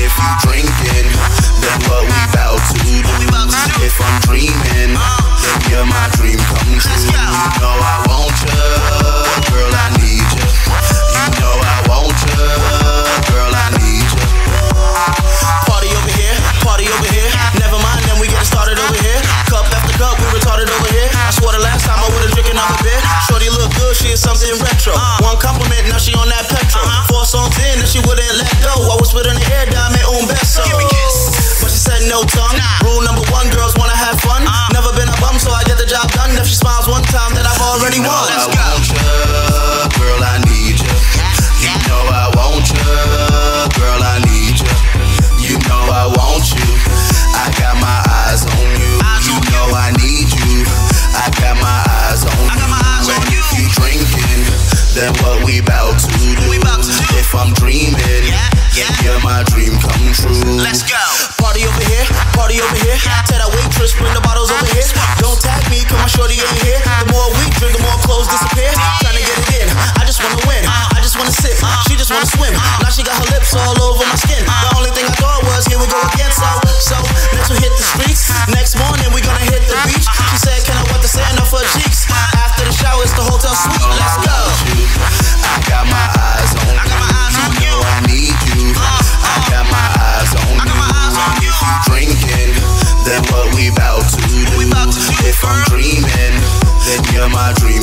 if you drinking, then what we bout to do. If I'm dreaming, then you're my dream come true. You know I want you, girl, I need you. You know I want you, girl, I need you. Party over here, never mind, then we get started over here. Cup after cup, we retarded over here. I swore the last time I would've drinking up a beer. Shorty look good, she is something retro. One compliment, now she on that petrol. 4 songs in, and she wouldn't let go. I was spit in the air, dame un beso. But she said no tongue. Rule number 1, girls wanna have fun. Never been a bum, so I get the job done. If she smiles one time, then I've already won. Let's go. I want you, girl, I need you. You know I want you, girl, I need you. You know I want you. I got my eyes on you. You know I need you. I got my eyes on you. And if you drinking, then what we bout to do. If I'm dreaming, then you're my dream come true. Let's go. Party over here. Tell that waitress, bring the bottles over here. Don't tag me, cause my shorty ain't here. The more we drink, the more clothes disappear. Tryna get it in, I just wanna win. I just wanna sip, she just wanna swim. Now she got her lips all over my skin. The only thing I thought was, here we go again. So, next we hit the streets. Next morning we gonna hit the beach. She said, can I wet the sand off her cheeks? After the shower, it's the hotel suite. Let's go. I got my eyes on you. You know I need you. I got my eyes on you. And if you drinking, then what we bout to do. If I'm dreaming, then you're my dream